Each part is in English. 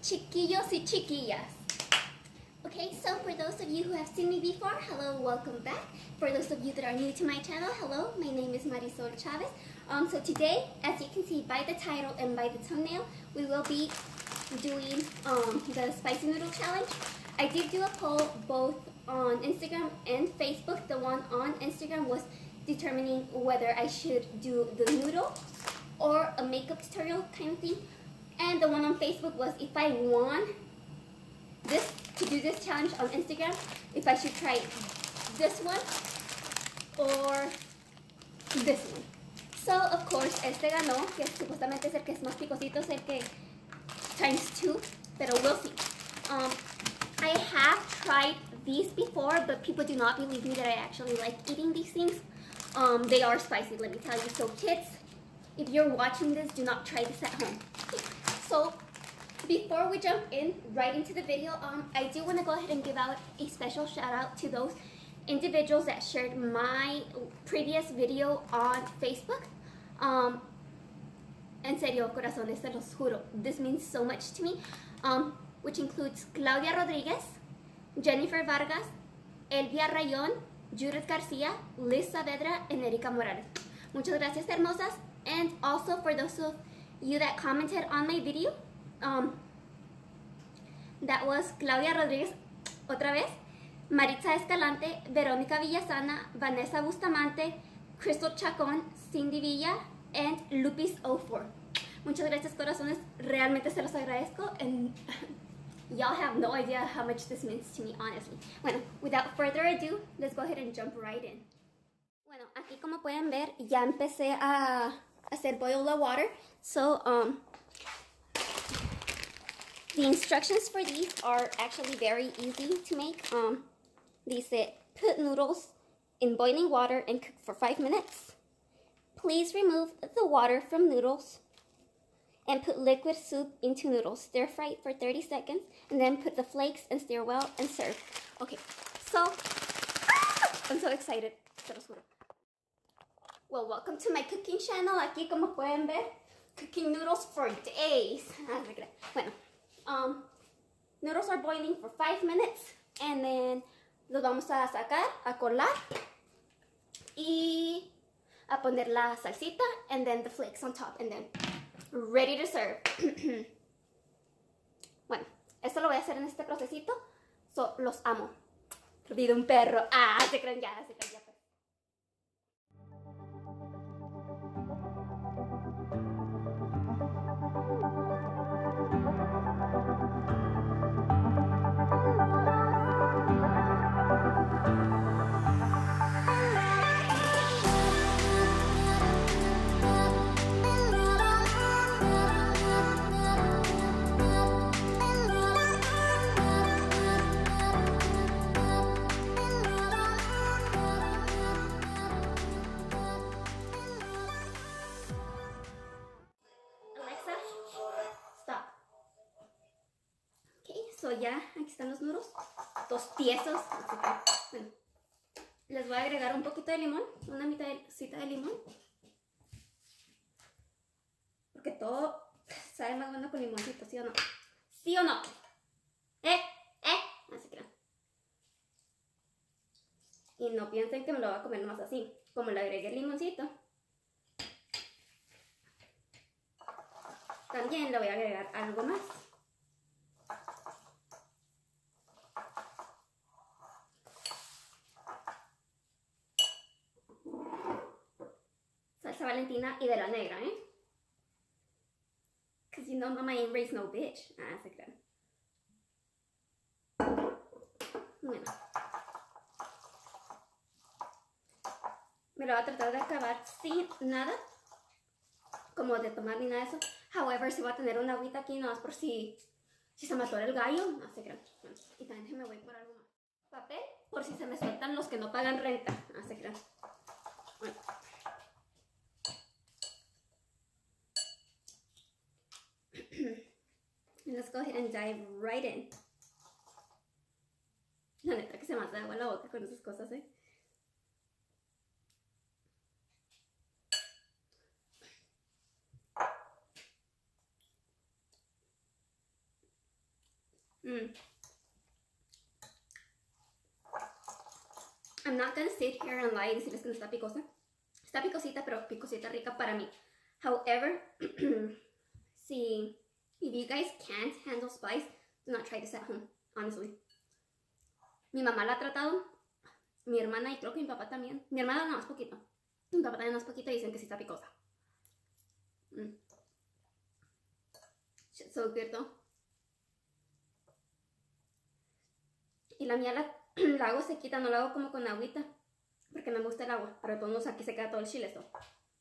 chiquillos y chiquillas. Okay, so for those of you who have seen me before, hello, welcome back. For those of you that are new to my channel, hello, my name is Marisol Chavez. So today, as you can see by the title and by the thumbnail, we will be doing the spicy noodle challenge. I did do a poll both on Instagram and Facebook. The one on Instagram was determining whether I should do the noodle or a makeup tutorial kind of thing. And the one on Facebook was if I won to do this challenge on Instagram, if I should try this one or this one. So of course este ganó, que supuestamente es el que es más picosito, es el que ×2, pero we'll see. I have tried these before, but people do not believe me that I actually like eating these things. They are spicy, let me tell you. So kids, if you're watching this, do not try this at home. So before we jump right into the video, I do want to go ahead and give out a special shout out to those individuals that shared my previous video on Facebook. En serio, corazones, se los juro. This means so much to me. Which includes Claudia Rodriguez, Jennifer Vargas, Elvia Rayón, Judith Garcia, Liz Saavedra, and Erika Morales. Muchas gracias, hermosas. And also for those of you that commented on my video, that was Claudia Rodriguez, otra vez, Maritza Escalante, Verónica Villasana, Vanessa Bustamante, Crystal Chacón, Cindy Villa, and Lupis04. Muchas gracias, corazones. Realmente se los agradezco. And y'all have no idea how much this means to me, honestly. Bueno, without further ado, let's go ahead and jump right in. Bueno, aquí como pueden ver, ya empecé a hacer boil the water. So, the instructions for these are actually very easy to make. They say, put noodles in boiling water and cook for 5 minutes. Please remove the water from noodles and put liquid soup into noodles. Stir fry it for 30 seconds and then put the flakes and stir well and serve. Okay, so, I'm so excited. Se los juro. Well, welcome to my cooking channel. Aquí como pueden ver, cooking noodles for days. Bueno, noodles are boiling for 5 minutes and then los vamos a sacar, a colar y a poner la salsita and then the flakes on top and then ready to serve. Bueno, esto lo voy a hacer en este procesito. So, los amo. Perdido un perro. Ah, se creen ya, se creen ya. So ya, aquí están los noodles, dos tiesos. Bueno, les voy a agregar un poquito de limón, una mitadcita de limón. Porque todo sabe más bueno con limoncito, ¿sí o no? ¿Sí o no? Así que no. Y no piensen que me lo voy a comer nomás así. Como le agregué el limoncito, también le voy a agregar algo más. Salsa Valentina y de la negra, Because you know mama ain't raised no bitch. Ah, se crean. Bueno. Me lo voy a tratar de acabar sin nada. Como de tomar ni nada de eso. However, si voy a tener una agüita aquí, no es por si se me atora el gallo. No, se crean. Bueno, y también me voy por algo más. Papel, por si se me sueltan los que no pagan renta. Ah, se crean. Bueno. Let's go ahead and dive right in. La neta que se me hace agua la boca con esas cosas, I'm not gonna sit here and lie y decirles que no está picosa. Está picosita, pero picosita rica para mí. However, if you guys can't handle spice, do not try this at home, honestly. Mi mamá la ha tratado, mi hermana y creo que mi papá también. Mi hermana no más poquito. Mi papá también más poquito y dicen que sí está picosa. Shit's so good though. Y la mía la hago sequita, no la hago como con agüita. Porque no me gusta el agua. Pero de todos modos aquí se queda todo el chile esto.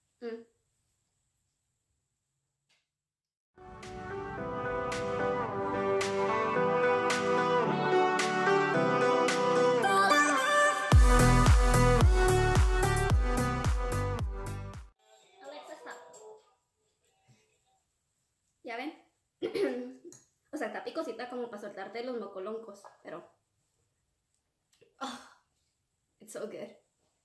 Alexa, stop. ¿Ya ven? O sea, está picosita como para soltarte los mocoloncos, pero... Oh, it's so good.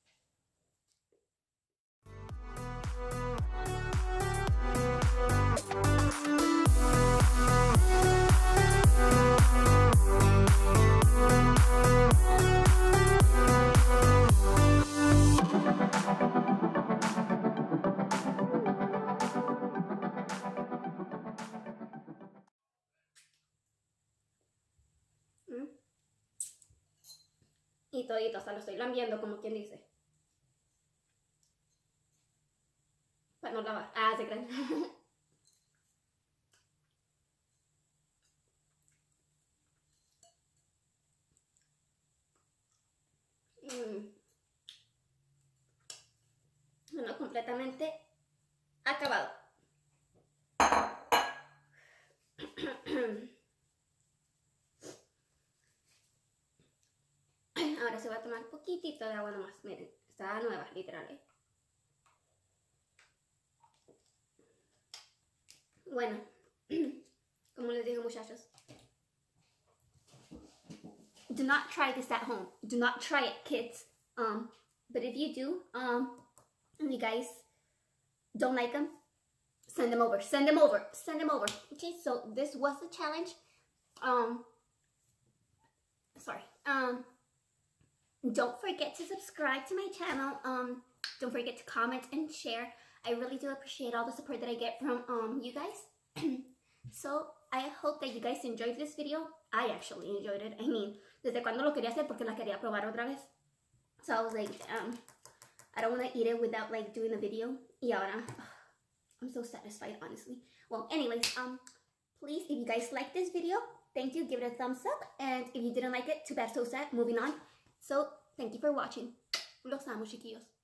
Y todito, hasta lo estoy lambiendo, como quien dice. Para no lavar. Ah, se creen. Bueno, completamente acabado. Ahora se va a tomar un poquitito de agua nomás. Miren, está nueva, literal. Bueno, como les digo, muchachos, do not try this at home. Do not try it, kids. But if you do, and you guys don't like them, send them over. Send them over. Send them over. Okay, so this was the challenge. Don't forget to subscribe to my channel. Don't forget to comment and share. I really do appreciate all the support that I get from you guys. So I hope that you guys enjoyed this video. I actually enjoyed it. I mean, desde cuando lo quería hacer porque la quería probar otra vez. So I was like, I don't want to eat it without like doing a video. Y ahora, I'm so satisfied, honestly. Well, anyways, please, if you guys like this video, thank you, give it a thumbs up. And if you didn't like it, too bad, so sad. Moving on. So, thank you for watching. Los amo, chiquillos.